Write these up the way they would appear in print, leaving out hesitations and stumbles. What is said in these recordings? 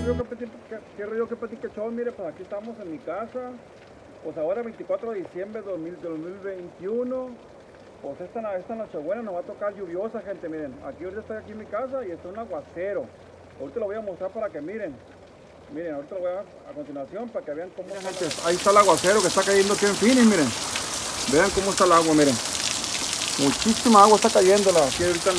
qué rollo, qué platiquechón. Mire, pues aquí estamos en mi casa. Pues ahora 24 de diciembre de 2021. Pues esta nochebuena nos va a tocar lluviosa, gente. Miren, aquí ahorita estoy aquí en mi casa y está un aguacero. Ahorita lo voy a mostrar para que miren. Miren, ahorita lo voy a continuación para que vean cómo... Miren, gente, ahí está el aguacero que está cayendo aquí en Phoenix, miren. Vean cómo está el agua, miren. Muchísima agua está cayendo aquí ahorita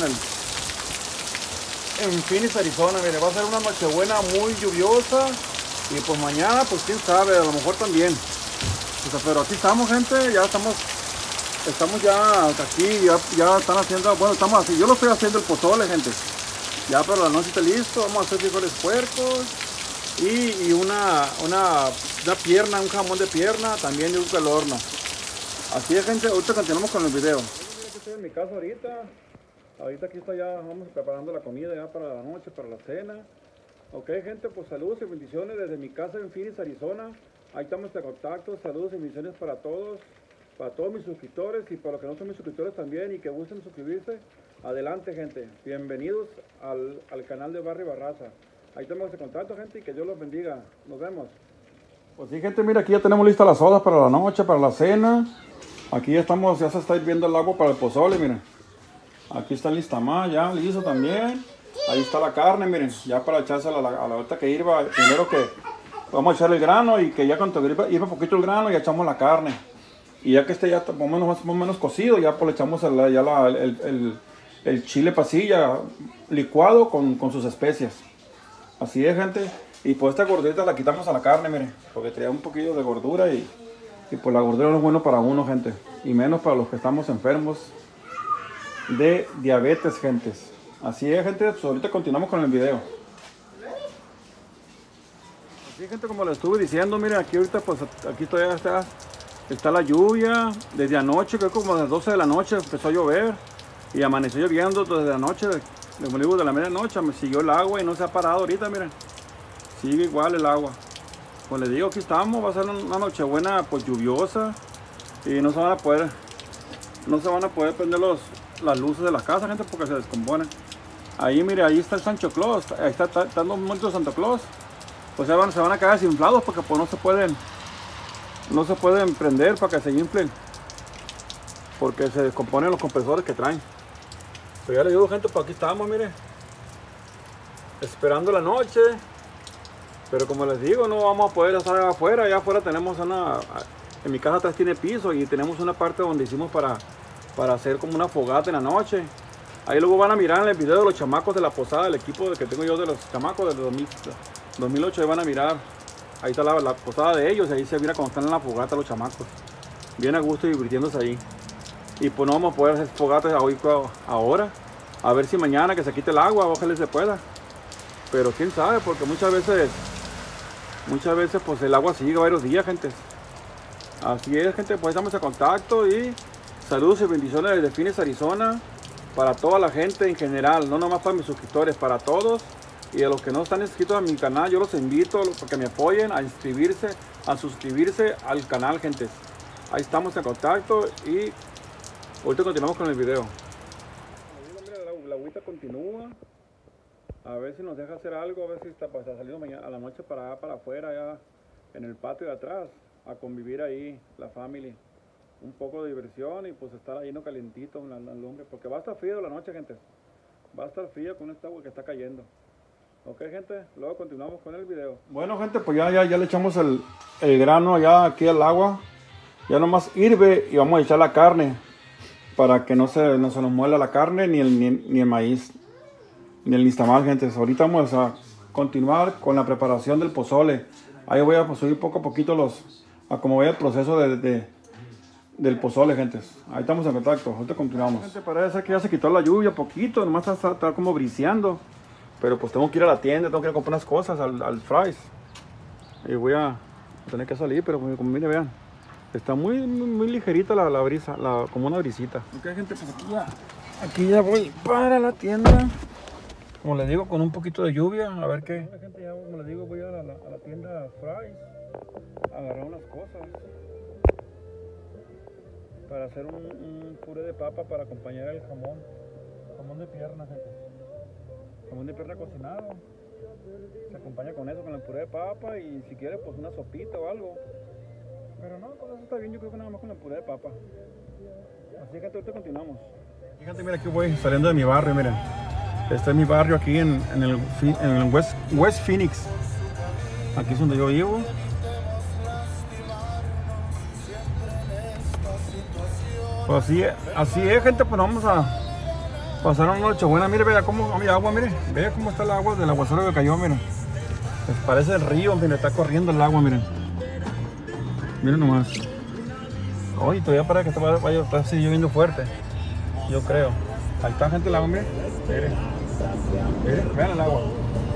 en Phoenix, Arizona. Miren, va a ser una nochebuena muy lluviosa. Y pues mañana, pues quién sabe, a lo mejor también. Pues, pero aquí estamos, gente, ya estamos ya aquí, ya están haciendo, bueno, estamos así, yo lo estoy haciendo el pozole, gente. Ya para la noche está listo, vamos a hacer frijoles puercos y una pierna, un jamón de pierna, también de un al horno. Así es, gente, ahorita continuamos con el video. Aquí estoy en mi casa ahorita aquí estoy ya, vamos preparando la comida ya para la noche, para la cena. Ok, gente, pues saludos y bendiciones desde mi casa en Phoenix, Arizona. Ahí estamos en contacto, saludos y bendiciones para todos mis suscriptores y para los que no son mis suscriptores también y que gusten suscribirse. Adelante, gente, bienvenidos al canal de Barry Barraza. Ahí estamos en contacto, gente, y que Dios los bendiga. Nos vemos. Pues sí, gente, mira, aquí ya tenemos listas las sodas para la noche, para la cena. Aquí ya se está hirviendo el agua para el pozole, miren. Aquí está lista más, ya listo también. Ahí está la carne, miren, ya para echársela a la hora que hirva. Primero que vamos a echar el grano y que ya cuando hirva poquito el grano, ya echamos la carne. Y ya que esté ya más o menos cocido, ya pues le echamos el chile pasilla licuado con sus especias. Así es, gente. Y pues esta gordita la quitamos a la carne, miren, porque traía un poquillo de gordura y pues la gordura no es bueno para uno, gente. Y menos para los que estamos enfermos de diabetes, gentes. Así es, gente, pues ahorita continuamos con el video. Así, gente, como les estuve diciendo, miren, aquí ahorita pues aquí todavía está la lluvia. Desde anoche, creo que como a las 12 de la noche empezó a llover y amaneció lloviendo desde la noche, como digo, de la medianoche me siguió el agua y no se ha parado ahorita, miren. Sigue igual el agua. Pues les digo, aquí estamos, va a ser una nochebuena pues lluviosa y no se van a poder prender las luces de la casa, gente, porque se descomponen. Ahí, mire, ahí está el Sancho Claus, ahí están los muertos de Santo Claus. Pues se van a quedar desinflados porque pues no se pueden prender para que se inflen, porque se descomponen los compresores que traen. Pero ya les digo, gente, pues aquí estamos, mire, esperando la noche. Pero como les digo, no vamos a poder estar afuera. Allá afuera tenemos en mi casa atrás tiene piso y tenemos una parte donde hicimos para hacer como una fogata en la noche. Ahí luego van a mirar en el video de los chamacos de la posada, el equipo que tengo yo de los chamacos del 2008, ahí van a mirar. Ahí está la posada de ellos, ahí se mira cuando están en la fogata los chamacos. Bien a gusto y divirtiéndose ahí. Y pues no vamos a poder hacer fogatas ahora. A ver si mañana que se quite el agua, ojalá se pueda. Pero quién sabe, porque muchas veces pues el agua sigue varios días, gente. Así es, gente, pues estamos en contacto y saludos y bendiciones desde Phoenix, Arizona. Para toda la gente en general, no nomás para mis suscriptores, para todos. Y a los que no están inscritos a mi canal, yo los invito a que me apoyen a suscribirse al canal, gente. Ahí estamos en contacto y ahorita continuamos con el video. La agüita continúa. A ver si nos deja hacer algo, a ver si está saliendo mañana a la noche para afuera, ya en el patio de atrás, a convivir ahí, la familia. Un poco de diversión y pues estar ahí no calientito en la lumbre, porque va a estar frío la noche, gente. Va a estar frío con esta agua que está cayendo. Ok, gente, luego continuamos con el video. Bueno, gente, pues ya le echamos el grano allá aquí al agua. Ya nomás hirve y vamos a echar la carne para que no se nos muela la carne ni el maíz. Ni el nixtamal, gente. Ahorita vamos a continuar con la preparación del pozole. Ahí voy a subir poco a poquito como vaya el proceso del pozole, gente. Ahí estamos en contacto. Ahorita continuamos. Gente, parece que ya se quitó la lluvia poquito. Nomás está como briseando. Pero pues tengo que ir a la tienda, tengo que ir a comprar unas cosas al Fry's. Y voy a tener que salir, pero como miren, vean. Está muy ligerita la brisa, como una brisita. Ok, gente, pues aquí ya voy para la tienda. Como les digo, con un poquito de lluvia, a ver qué. La gente ya, como les digo, voy a la tienda Fry's a agarrar unas cosas para hacer un puré de papa para acompañar el jamón de pierna, gente. Jamón de pierna cocinado Se acompaña con eso, con el puré de papa y si quiere pues una sopita o algo. Pero no, con eso está bien, yo creo que nada más con el puré de papa. Así que ahorita continuamos. Fíjate, mira, aquí voy saliendo de mi barrio, miren. Este es mi barrio aquí en el West Phoenix. Aquí es donde yo vivo. Pues así es, gente, pues vamos a pasar una noche buena. Mire, vea cómo hay agua, mire. Vea cómo está el agua del aguacero que cayó, miren. Pues parece el río, miren, está corriendo el agua, miren. Miren nomás. Oye, todavía para que vaya a estar así lloviendo fuerte. Yo creo. Ahí está, gente, el agua, miren. Miren. Miren, vean el agua.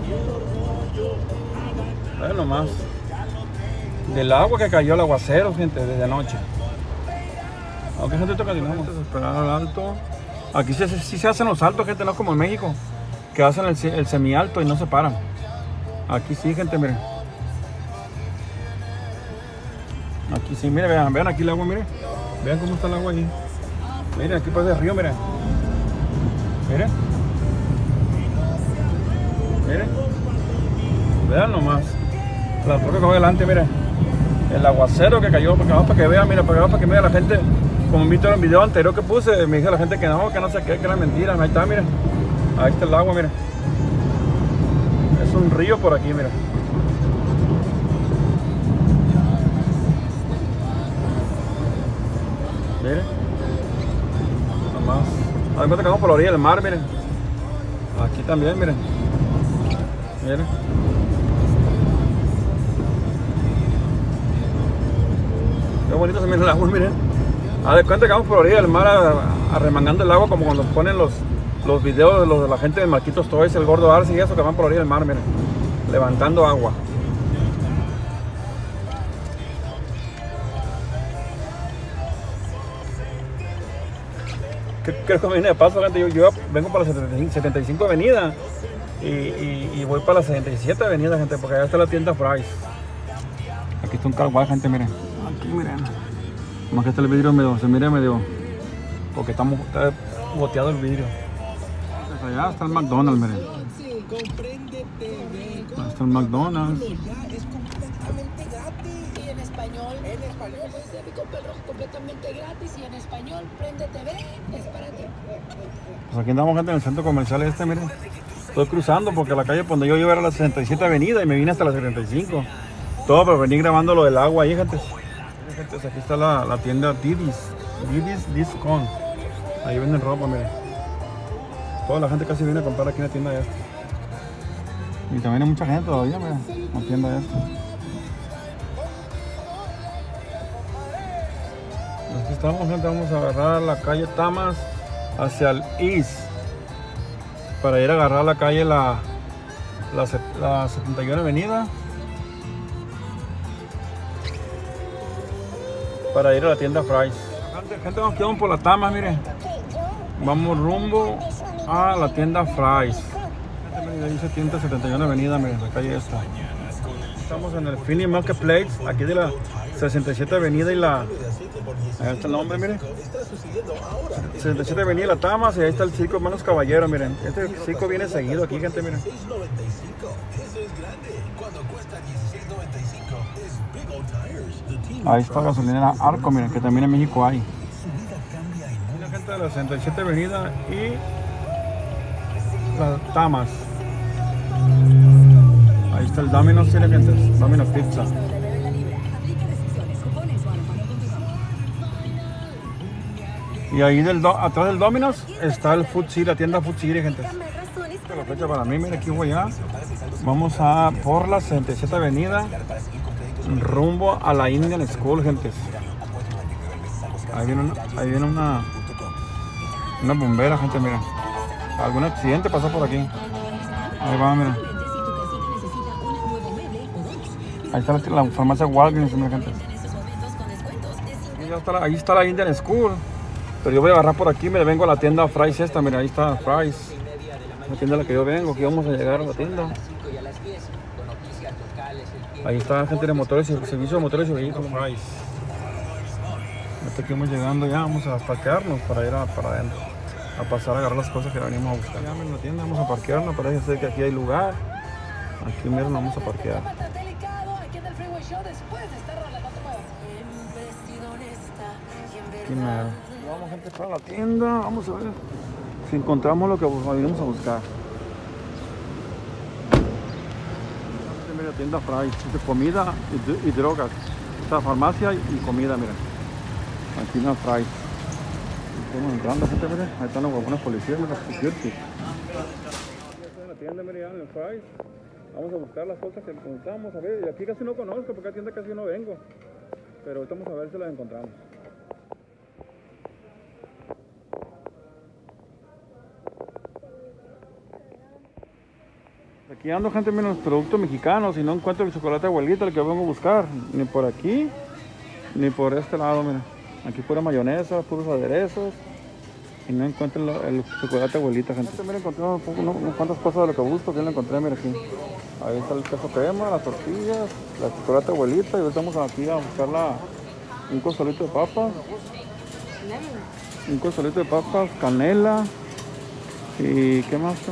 Vean nomás. Del agua que cayó el aguacero, gente, desde anoche. Aunque gente, esto continuamos. Esperar al alto. Aquí sí se hacen los saltos, gente, no como en México, que hacen el semialto y no se paran. Aquí sí, gente, miren. Aquí sí, miren, vean aquí el agua, miren. Vean cómo está el agua ahí. Miren, aquí parece el río, miren. Miren. Miren. Vean nomás. La torre que va adelante, miren. El aguacero que cayó, para que vean, mira, para que vea la gente. Como viste en el video anterior que puse, me dice la gente que no sé qué, que era mentira. Ahí está, miren. Ahí está el agua, miren. Es un río por aquí, miren. Miren. Nomás. Además que vamos por la orilla del mar, miren. Aquí también, miren. Miren. Qué bonito se mira el agua, miren. Haz de cuenta que vamos por la orilla del mar arremangando el agua, como cuando ponen los videos de la gente de Marquitos Toys, el gordo Arce y eso, que van por la orilla del mar, miren. Levantando agua. Creo que me viene de paso, gente. Yo vengo para la 75 avenida y voy para la 77 avenida, gente, porque allá está la tienda Fry's. Aquí está un car wash, gente, miren. Aquí, miren. Más que está el vidrio se mira medio, porque está boteado el vidrio. Pues allá está el McDonald's, miren. Ahí está el McDonald's. Es completamente gratis. Y en español completamente gratis. Y en español, Prende TV, es para ti. Pues aquí andamos, gente, en el centro comercial este, miren. Estoy cruzando porque la calle donde yo era la 67 avenida y me vine hasta la 75. Todo para venir grabando lo del agua ahí, gente. Gente, aquí está la tienda Diddy's Discount. Ahí venden ropa, miren. Toda la gente casi viene a comprar aquí en la tienda esta. Y también hay mucha gente todavía, miren, en la tienda esta. Aquí estamos, gente, vamos a agarrar la calle Tamas hacia el East para ir a agarrar la calle la 71 avenida para ir a la tienda Fry's. Gente, nos quedamos por la Tamas, miren. Vamos rumbo a la tienda Fry's. Ahí dice tienda 71 avenida, miren, la calle esta. Estamos en el Philly Marketplace, aquí de la 67 avenida y la... Ahí está el nombre, miren. 67 avenida y la Tamas, y ahí está el circo Hermanos Caballeros, miren. Este circo viene seguido aquí, gente, miren. Ahí está la gasolinera Arco, miren, que también en México hay. La gente de la 67 avenida y las Tamas. Ahí está el Domino's, ¿sí, gente? Domino's Pizza. Y ahí atrás del Domino's está el Food City, la tienda Food City, gente. Esta es la fecha para mí, mira, aquí voy allá. Vamos por la 67 avenida, rumbo a la Indian School, gente. Ahí viene una bombera, gente, mira. Algún accidente pasó por aquí. Ahí va, mira. Ahí está la farmacia Walgreens, mira, gente. Ahí está la Indian School. Pero yo voy a agarrar por aquí, me vengo a la tienda Fry's esta, mira, ahí está Fry's. La tienda a la que yo vengo, aquí vamos a llegar a la tienda. Ahí está la gente de motores y servicio de motores y vehículos Fry's. Hasta aquí vamos llegando ya, vamos a parquearnos para ir para adentro. A pasar a agarrar las cosas que venimos a buscar. Ya en la tienda vamos a parquearnos, parece ser que aquí hay lugar. Aquí mira, nos vamos a parquear. Aquí mira. Vamos gente para la tienda, vamos a ver si encontramos lo que venimos a buscar. Mira, tienda Fry, de comida y drogas. Esta farmacia y comida, mira. Aquí una Fry. Estamos entrando, gente, mira. Ahí están los buenos policías, mira, security. Estoy en la tienda, mira, en el Fry. Vamos a buscar las cosas que encontramos, a ver. Y aquí casi no conozco, porque a tienda casi no vengo. Pero ahorita vamos a ver si las encontramos. Aquí ando, gente, menos productos mexicanos y no encuentro el chocolate abuelita, el que vengo a buscar. Ni por aquí, ni por este lado, mira. Aquí pura mayonesa, puros aderezos. Y no encuentro el chocolate abuelita, gente. Mira, encontré unas cuantas cosas de lo que busco. Aquí lo encontré, mira aquí. Ahí está el queso crema, las tortillas, la chocolate abuelita. Y ahorita vamos aquí a buscar un costalito de papas. Un costalito de papas, canela. Y ¿qué más?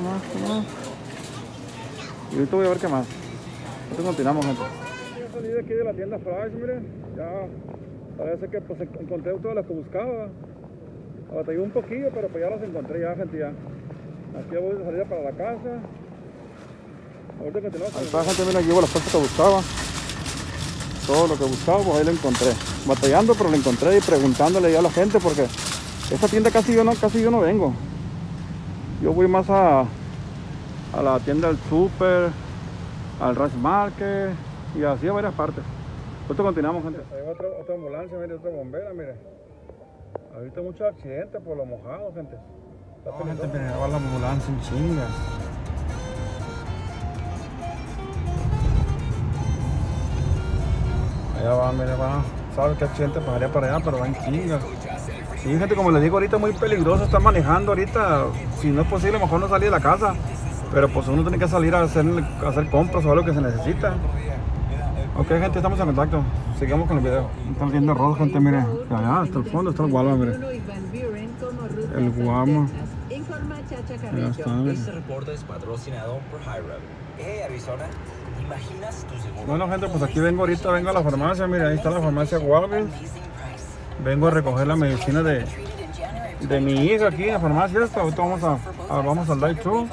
Y ahorita voy a ver qué más. Entonces continuamos, gente. Ya salí de aquí de la tienda Fry's, mire. Ya parece que pues encontré todas las que buscaba. Batallé un poquillo, pero pues ya las encontré ya, gente, ya. Aquí ya voy de salida para la casa. Ahorita continuamos. Ahí está, gente, mira, llevo las cosas que buscaba. Todo lo que buscaba, pues ahí lo encontré. Batallando, pero lo encontré y preguntándole ya a la gente porque esta tienda casi yo no vengo. Yo voy más a la tienda del super, al Rush Market y así a varias partes. Nosotros continuamos, gente. Hay otra ambulancia, mire, otra bombera, mire. Ahorita muchos accidentes por lo mojado, gente. No, gente, mire, va la ambulancia en chingas. Allá va, mire, va. Sabe que accidente pasaría para allá, pero va en chingas. Sí, gente, como les digo, ahorita es muy peligroso estar manejando ahorita. Si no es posible, mejor no salir de la casa. Pero pues uno tiene que salir a hacer compras o algo que se necesita. Ok, gente, estamos en contacto. Sigamos con el video. Están viendo arroz, gente, mire. Allá hasta el fondo está el Walmart, mire. El Walmart. Ya está, mire. Este reporte es patrocinado por Highroad. Arizona, ¿imaginas tu seguro? Bueno, gente, pues aquí vengo ahorita, vengo a la farmacia. Mire, ahí está la farmacia Walgreens. Vengo a recoger la medicina de mi hija aquí en la farmacia esta. Ahorita vamos al drive-thru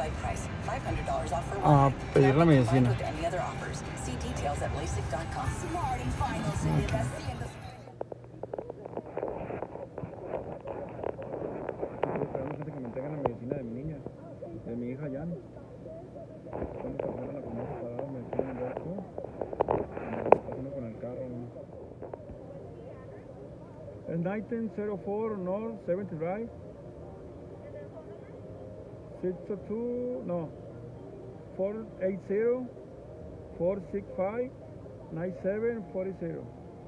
a pedir la medicina. Gente que me entregan la medicina de mi niña, de mi hija Jan. Vamos a hacer la farmacia para dar la medicina en drive-thru. Pasando con el carro. Es 1904 North 70 Drive. 602, no. 480 465 9740.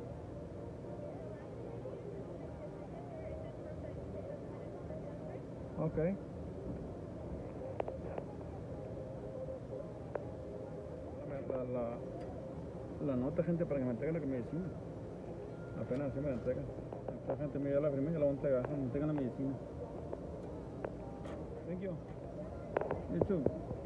Ok. La nota, gente, para que me entreguen la medicina. Apenas así me la entregan. Esta gente me dio la primera y la voy a entregar. Me entregan la medicina. Thank you. You too.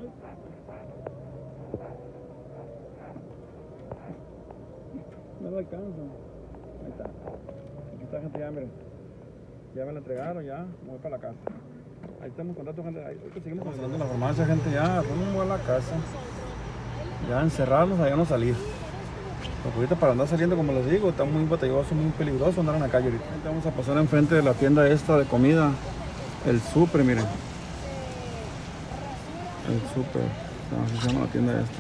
No lo alcanzo. Ahí está. Aquí está, gente, ya, miren. Ya me la entregaron, ya. Me voy para la casa. Ahí estamos en contacto, gente. Ahí seguimos consultando la farmacia, gente, ya. Rumbo a la casa. Ya encerrarnos, allá no salir. Porque ahorita para andar saliendo, como les digo, está muy batalloso, muy peligroso andar en la calle ahorita. Vamos a pasar enfrente de la tienda esta de comida. El Super, miren. El Super. Así se llama la tienda esta.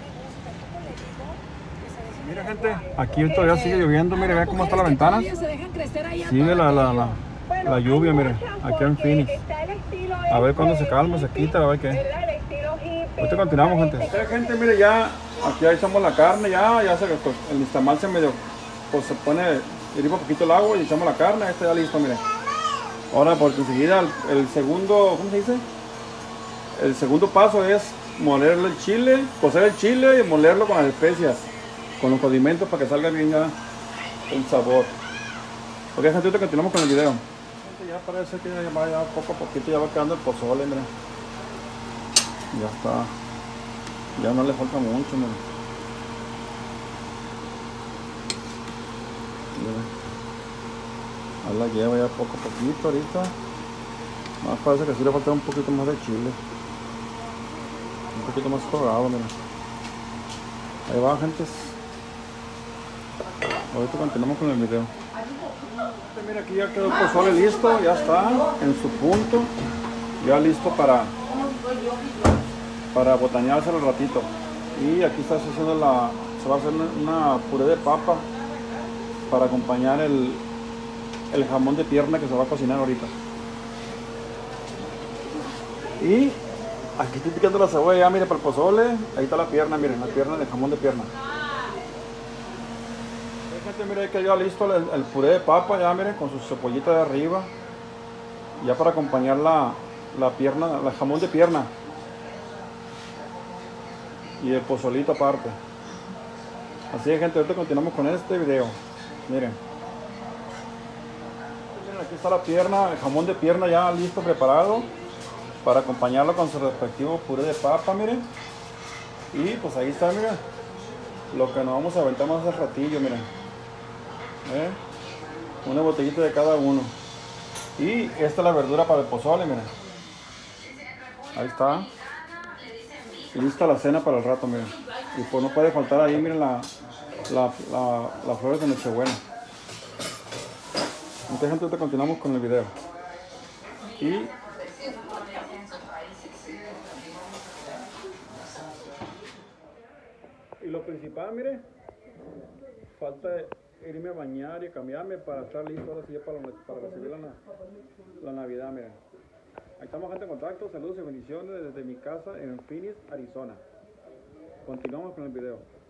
Mira, gente, aquí todavía sigue lloviendo. Mire, vea cómo está la ventana. Sigue la lluvia, mire. Aquí en Phoenix. A ver cuando se calma, se quita, a ver qué. Ahorita continuamos, gente. Gente, mire, ya aquí ya echamos la carne, ya pues, el nixtamal se medio, pues se pone, hirva un poquito el agua y echamos la carne. Este ya listo, mire. Ahora, porque enseguida el segundo, ¿cómo se dice? El segundo paso es molerle el chile, cocer el chile y molerlo con las especias, con los condimentos para que salga bien ya el sabor. Ok, gente, ahorita continuamos con el video. Gente, ya parece que ya poco a poquito ya va quedando el pozole, mire. Ya está. Ya no le falta mucho, miren. Ahí la lleva ya poco a poquito ahorita. Más parece que sí le falta un poquito más de chile. Un poquito más colorado, miren. Ahí va, gentes. Ahorita continuamos con el video. Mira, aquí ya quedó el pozole listo, ya está en su punto. Ya listo para botanearse al ratito. Y aquí está haciendo se va a hacer una puré de papa para acompañar el jamón de pierna que se va a cocinar ahorita. Y aquí estoy picando la cebolla ya, miren, para el pozole. Ahí está la pierna, miren, la pierna del jamón de pierna. Gente, miren que ya listo el puré de papa, ya miren, con su cebollita de arriba. Ya para acompañar la pierna, el jamón de pierna. Y el pozolito aparte. Así es, gente, ahorita continuamos con este video. Miren. Miren, aquí está la pierna, el jamón de pierna ya listo, preparado. Para acompañarlo con su respectivo puré de papa, miren. Y pues ahí está, miren. Lo que nos vamos a aventar más al ratillo, miren. Una botellita de cada uno. Y esta es la verdura para el pozole, miren. Ahí está. Lista la cena para el rato, miren. Y pues no puede faltar ahí, miren, las flores de Nochebuena. Entonces, gente, ahorita continuamos con el video. Y lo principal, mire, falta irme a bañar y cambiarme para estar listo ahora sí para recibir la Navidad, miren. Ahí estamos, gente, en contacto. Saludos y bendiciones desde mi casa en Phoenix, Arizona. Continuamos con el video.